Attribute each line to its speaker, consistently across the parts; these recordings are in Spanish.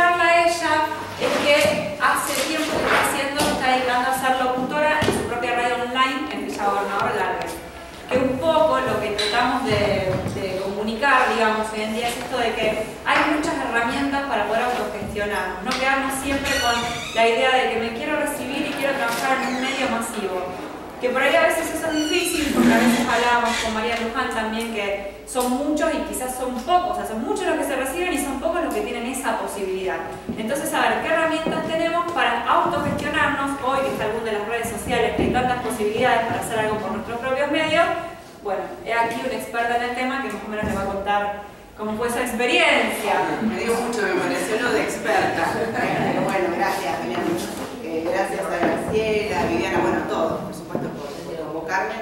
Speaker 1: charla a ella es que hace tiempo que está dedicando a ser locutora en su propia radio online en Villa Gobernador Galvez. Que un poco lo que tratamos de comunicar, digamos, hoy en día es esto de que hay muchas herramientas para poder autogestionarnos, no quedarnos siempre con la idea de que me quiero recibir y quiero trabajar en un medio masivo. Que por ahí a veces eso es difícil, porque a veces hablábamos con María Luján también que son muchos y quizás son pocos, o sea, son muchos los que se reciben y son pocos los que tienen esa posibilidad. Entonces, a ver, ¿qué herramientas tenemos para autogestionarnos hoy que está el boom de las redes sociales, que hay tantas posibilidades para hacer algo por nuestros propios medios? Bueno, he aquí una experta en el tema que más o menos le va a contar cómo fue esa experiencia.
Speaker 2: Me dio mucho, me pareció lo de experta. Pero bueno, gracias, Viviana. Gracias a Graciela, a Viviana, bueno, a todos, por supuesto, por convocarme.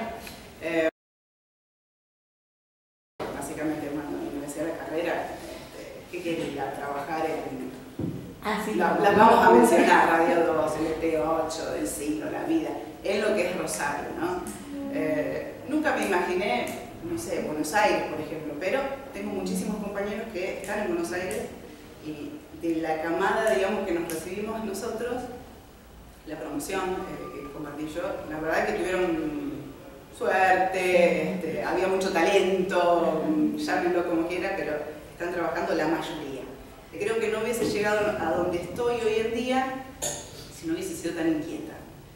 Speaker 2: Básicamente, cuando ingresé a la carrera, ¿qué quería? Trabajar en...
Speaker 3: Sí,
Speaker 2: las vamos a mencionar, Radio 2, LT8, del siglo, la vida, en lo que es Rosario, ¿no? Nunca me imaginé, no sé, Buenos Aires, por ejemplo, pero tengo muchísimos compañeros que están en Buenos Aires y de la camada, digamos, que nos recibimos nosotros, la promoción que compartí yo, la verdad que tuvieron suerte, había mucho talento, llámenlo como quiera, pero están trabajando la mayoría. Creo que no hubiese llegado a donde estoy hoy en día si no hubiese sido tan inquieta.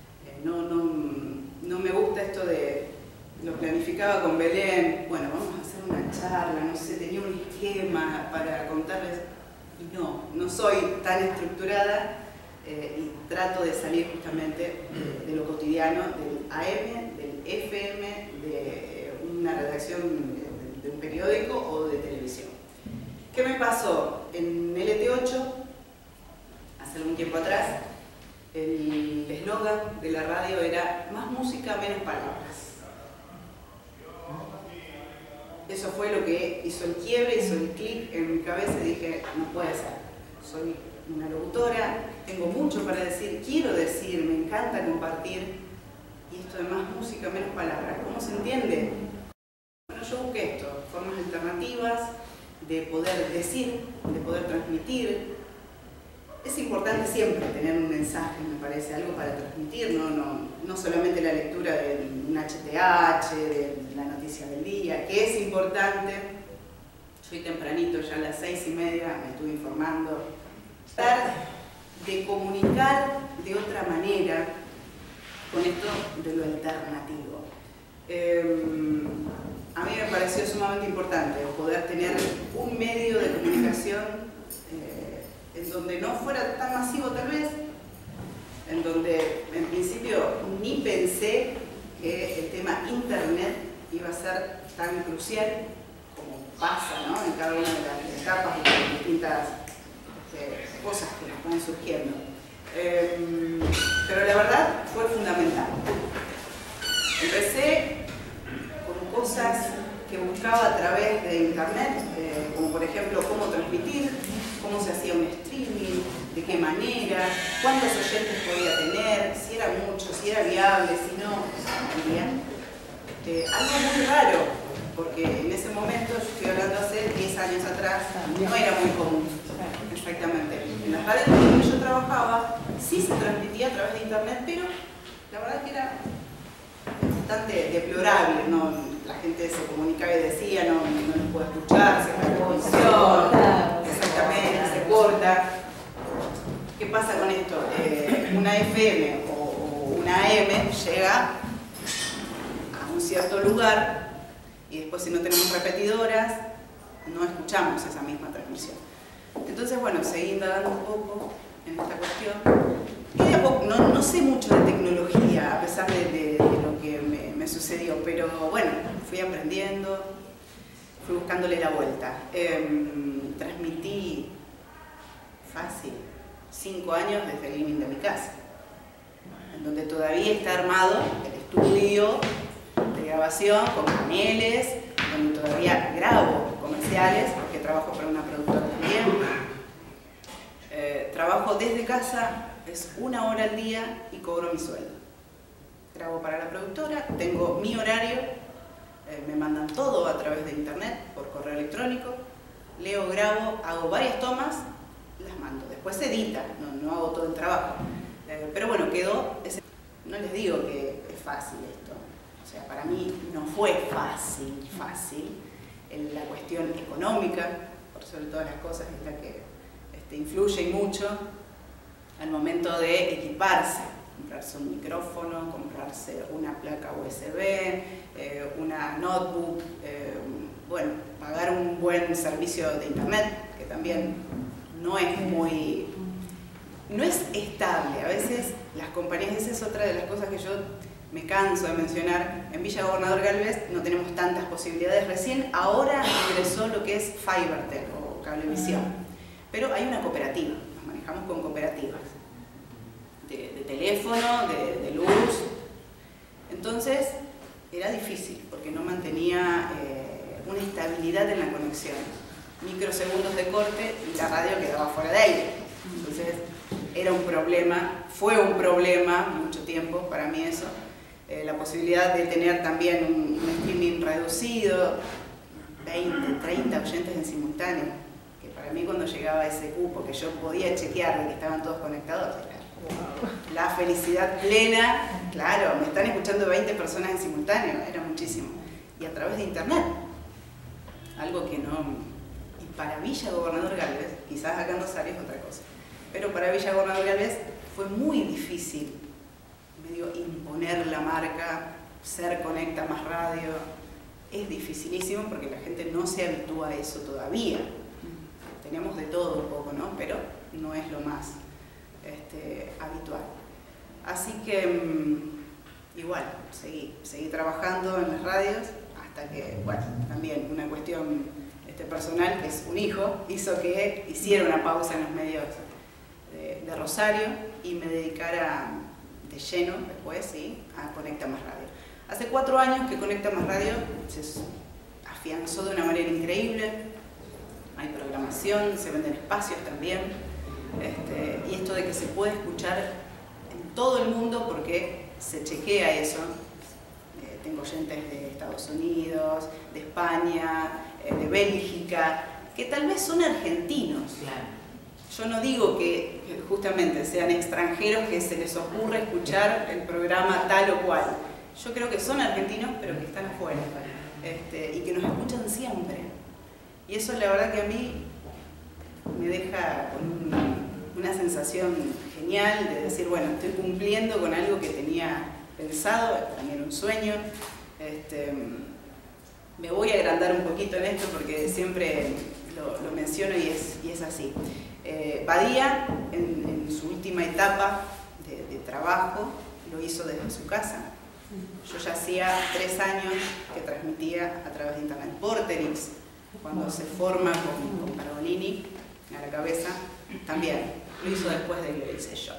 Speaker 2: No me gusta esto de, lo planificaba con Belén, bueno, vamos a hacer una charla, no sé, tenía un esquema para contarles, y no soy tan estructurada. Y trato de salir justamente de lo cotidiano, del AM, del FM, de una redacción de un periódico o de televisión. ¿Qué me pasó? En LT8, hace algún tiempo atrás, el eslogan de la radio era más música, menos palabras. Eso fue lo que hizo el quiebre, hizo el clic en mi cabeza y dije, no puede ser, soy una locutora, tengo mucho para decir, quiero decir, me encanta compartir, y esto de más música, menos palabras, ¿cómo se entiende? Bueno, yo busqué esto, formas alternativas de poder decir, de poder transmitir. Es importante siempre tener un mensaje, me parece, algo para transmitir, no solamente la lectura de un HTH, de la noticia del día, que es importante. Yo hoy tempranito, ya a las 6:30, me estuve informando, de comunicar de otra manera con esto de lo alternativo. A mí me pareció sumamente importante poder tener un medio de comunicación en donde no fuera tan masivo tal vez, en donde en principio ni pensé que el tema internet iba a ser tan crucial como pasa, ¿no? En cada una de las etapas y las distintas cosas que nos van surgiendo. Pero la verdad fue fundamental. Empecé con cosas que buscaba a través de internet, como por ejemplo cómo transmitir, cómo se hacía un streaming, de qué manera, cuántos oyentes podía tener, si era mucho, si era viable, si no, algo muy raro, porque en ese momento, yo estoy hablando hace 10 años atrás, no era muy común. Exactamente. En las radios en las que yo trabajaba, sí se transmitía a través de internet, pero la verdad que era bastante deplorable, ¿no? La gente se comunicaba y decía, no les puedo escuchar, se cae la conexión, exactamente, se corta. ¿Qué pasa con esto? Una FM o una AM llega a un cierto lugar y después, si no tenemos repetidoras, no escuchamos esa misma transmisión. Entonces, bueno, seguí indagando un poco en esta cuestión. Y de a poco, no sé mucho de tecnología, a pesar de lo que me sucedió, pero bueno, fui aprendiendo, fui buscándole la vuelta. Transmití fácil 5 años desde el living de mi casa, en donde todavía está armado el estudio de grabación con paneles, donde todavía grabo comerciales, porque trabajo para una productora también. Trabajo desde casa, es 1 hora al día y cobro mi sueldo. Grabo para la productora, tengo mi horario, me mandan todo a través de internet, por correo electrónico, leo, grabo, hago varias tomas, las mando después. después se edita, no hago todo el trabajo. Pero bueno, quedó, no les digo que es fácil esto, o sea, para mí no fue fácil, la cuestión económica, por sobre todas las cosas, es la que influye y mucho al momento de equiparse, comprarse un micrófono, comprarse una placa USB, una notebook, bueno, pagar un buen servicio de internet, que también no es estable. A veces las compañías, esa es otra de las cosas que yo me canso de mencionar. En Villa Gobernador Galvez no tenemos tantas posibilidades. Recién ahora ingresó lo que es Fibertel o Cablevisión, pero hay una cooperativa, nos manejamos con cooperativas de teléfono, de luz. Entonces era difícil porque no mantenía una estabilidad en la conexión, microsegundos de corte y la radio quedaba fuera de aire. Entonces era un problema, fue un problema mucho tiempo para mí eso, la posibilidad de tener también un streaming reducido, 20, 30 oyentes en simultáneo, que para mí cuando llegaba a ese cupo que yo podía chequear de que estaban todos conectados, era la felicidad plena. Claro, me están escuchando 20 personas en simultáneo, era muchísimo, y a través de internet, algo que no, y para Villa Gobernador Galvez, quizás acá en Rosario es otra cosa, pero para Villa Gobernador Galvez fue muy difícil medio imponer la marca, ser Conecta Más Radio. Es dificilísimo porque la gente no se habitúa a eso todavía. Tenemos de todo un poco, ¿no? Pero no es lo más habitual. Así que igual, seguí trabajando en las radios hasta que, bueno, también una cuestión personal, que es un hijo, hizo que hiciera una pausa en los medios de Rosario y me dedicara de lleno después, ¿sí?, a Conecta Más Radio. Hace 4 años que Conecta Más Radio se afianzó de una manera increíble, hay programación, se venden espacios también, y esto de que se puede escuchar en todo el mundo porque se chequea eso. Tengo oyentes de Estados Unidos, de España, de Bélgica, que tal vez son argentinos.
Speaker 3: Claro.
Speaker 2: Yo no digo que justamente sean extranjeros que se les ocurra escuchar el programa tal o cual. Yo creo que son argentinos, pero que están afuera, y que nos escuchan siempre. Y eso la verdad que a mí me deja con una sensación genial de decir, bueno, estoy cumpliendo con algo que tenía pensado, también un sueño. Me voy a agrandar un poquito en esto porque siempre lo menciono y es así. Badía, en su última etapa de trabajo, lo hizo desde su casa. Yo ya hacía 3 años que transmitía a través de internet. Porterix, cuando se forma con Parolini a la cabeza, también lo hizo después de que lo hice yo.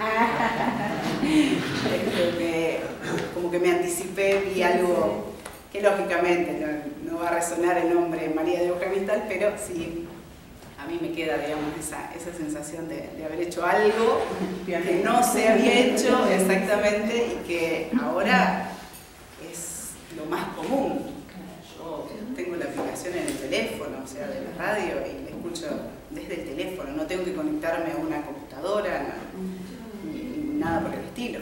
Speaker 2: Como que me anticipé, vi algo que lógicamente no va a resonar el nombre María de Hoja Cristal, pero sí, a mí me queda, digamos, esa sensación de haber hecho algo que no se había hecho exactamente y que ahora es lo más común. Yo tengo la aplicación en el teléfono, o sea, de la radio, y la escucho desde el teléfono, no tengo que conectarme a una computadora, ni nada por el estilo.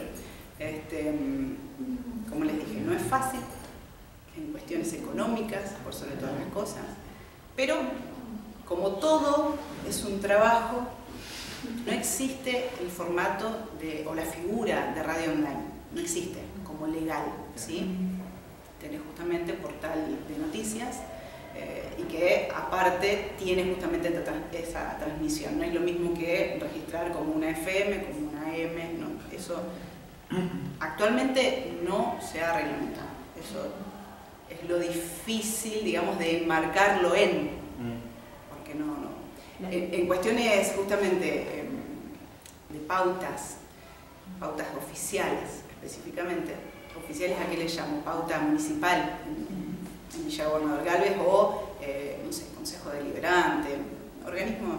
Speaker 2: Como les dije, no es fácil en cuestiones económicas, por sobre todas las cosas, pero como todo es un trabajo, no existe el formato o la figura de radio online, no existe como legal, ¿sí? Tenés justamente portal de noticias y que aparte tiene justamente esa transmisión. No es lo mismo que registrar como una FM, como una AM, no, eso actualmente no se ha reglamentado. Eso es lo difícil, digamos, de enmarcarlo porque no. En cuestiones justamente de pautas oficiales específicamente, oficiales a qué les llamo, pauta municipal en Villa Gobernador Galvez o, no sé, Consejo Deliberante, organismos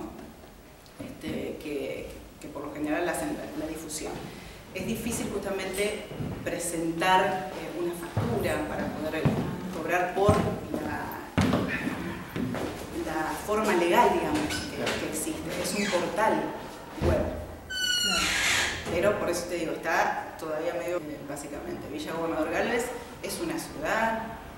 Speaker 2: que por lo general hacen la difusión. Es difícil justamente presentar una factura para poder cobrar por la forma legal, digamos, que existe. Es un portal web. Pero por eso te digo, está todavía medio, básicamente. Villa Gobernador Galvez es una ciudad,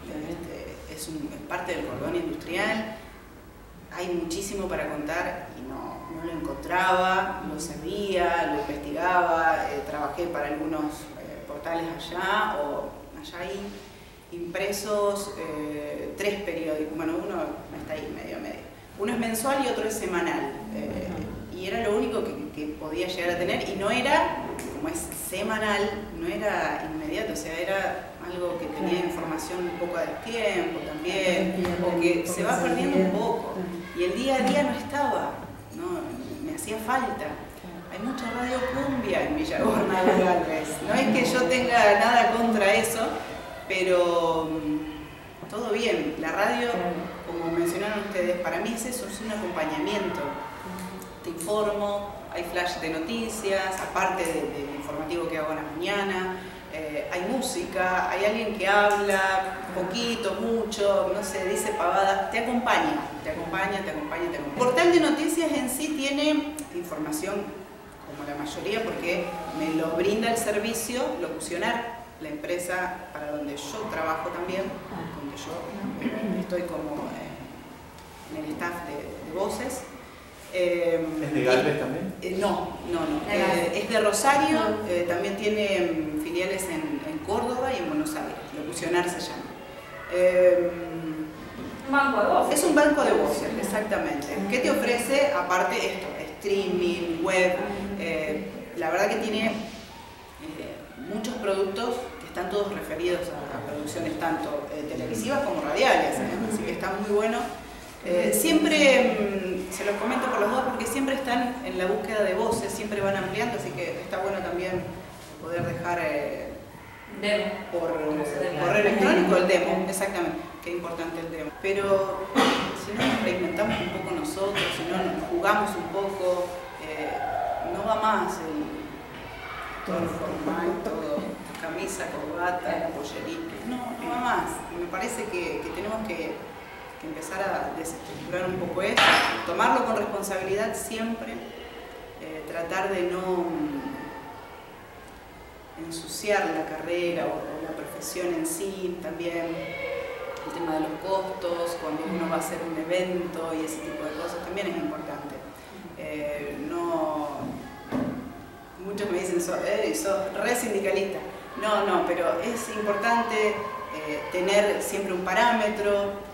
Speaker 2: es parte del cordón industrial, hay muchísimo para contar y no lo encontraba, lo sabía, lo investigaba, trabajé para algunos portales allá, o allá hay impresos 3 periódicos, bueno, uno está ahí medio. Uno es mensual y otro es semanal. Y era lo único que podía llegar a tener, y no era, como es semanal, no era inmediato, o sea, era algo que tenía información un poco a destiempo también, o que se va perdiendo un poco, y el día a día no estaba, ¿no? Me hacía falta. Hay mucha radio cumbia en Villa Gobernador Galvez, no es que yo tenga nada contra eso, pero todo bien. La radio, como mencionaron ustedes, para mí es eso, es un acompañamiento. Te informo, hay flash de noticias, aparte del informativo que hago en la mañana, hay música, hay alguien que habla, poquito, mucho, no sé, dice pavadas, te acompaña. El portal de noticias en sí tiene información, como la mayoría, porque me lo brinda el servicio Locucionar, la empresa para donde yo trabajo también, donde yo estoy como en el staff de voces.
Speaker 3: ¿Es de Galvez también?
Speaker 2: No. Es de Rosario, también tiene filiales en Córdoba y en Buenos Aires. Locucionar se llama.
Speaker 1: Un banco de voces.
Speaker 2: Es un banco de voces, exactamente. ¿Qué te ofrece? Aparte esto, streaming, web. La verdad que tiene muchos productos que están todos referidos a producciones tanto televisivas como radiales, así que está muy bueno. Siempre, se los comento por los dos, porque siempre están en la búsqueda de voces, siempre van ampliando, así que está bueno también poder dejar por correo electrónico el demo, exactamente, qué importante el demo. Pero si no nos reinventamos un poco nosotros, si no nos jugamos un poco, no va más todo el formal, todo, camisa, corbata, pollerita, no va más. Me parece que tenemos que empezar a desestructurar un poco eso, tomarlo con responsabilidad siempre, tratar de no ensuciar la carrera o la profesión en sí, también el tema de los costos, cuando uno va a hacer un evento y ese tipo de cosas también es importante. Muchos me dicen, sos re sindicalista. No, pero es importante tener siempre un parámetro.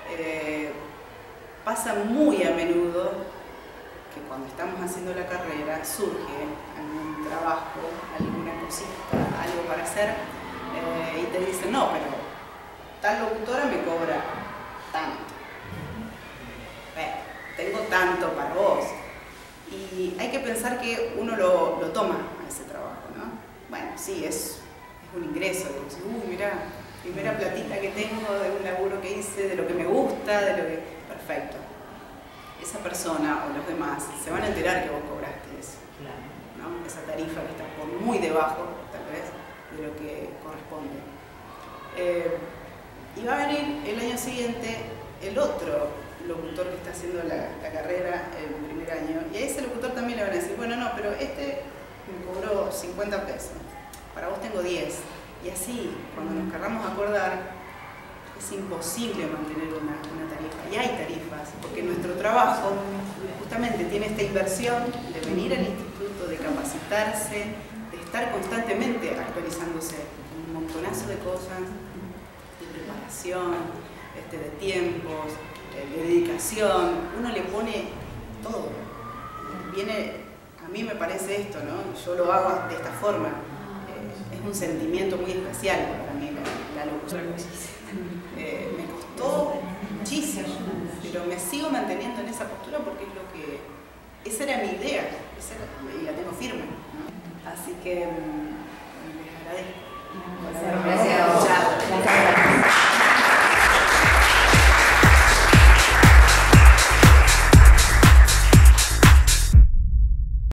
Speaker 2: Pasa muy a menudo que cuando estamos haciendo la carrera surge algún trabajo, alguna cosita, algo para hacer, y te dicen, no, pero tal locutora me cobra tanto. Tengo tanto para vos. Y hay que pensar que uno lo toma a ese trabajo, ¿no? Bueno, sí, es un ingreso. Dices, mirá, primera platita que tengo de un laburo que hice, de lo que me gusta, de lo que... Perfecto. Esa persona o los demás se van a enterar que vos cobraste eso, ¿no? Esa tarifa que está por muy debajo, tal vez, de lo que corresponde. Y va a venir el año siguiente el otro locutor que está haciendo la carrera el primer año, y a ese locutor también le van a decir, bueno, no, pero este me cobró 50 pesos, para vos tengo 10. Y así, cuando nos querramos acordar, es imposible mantener una tarifa. Y hay tarifas, porque nuestro trabajo justamente tiene esta inversión de venir al instituto, de capacitarse, de estar constantemente actualizándose. Un montonazo de cosas, de preparación, de tiempos, de dedicación. Uno le pone todo. A mí me parece esto, ¿no? Yo lo hago de esta forma. Es un sentimiento muy especial para mí la locución. Me costó muchísimo, pero me sigo manteniendo en esa postura porque esa era mi idea, y la tengo firme, ¿no? Así que les agradezco.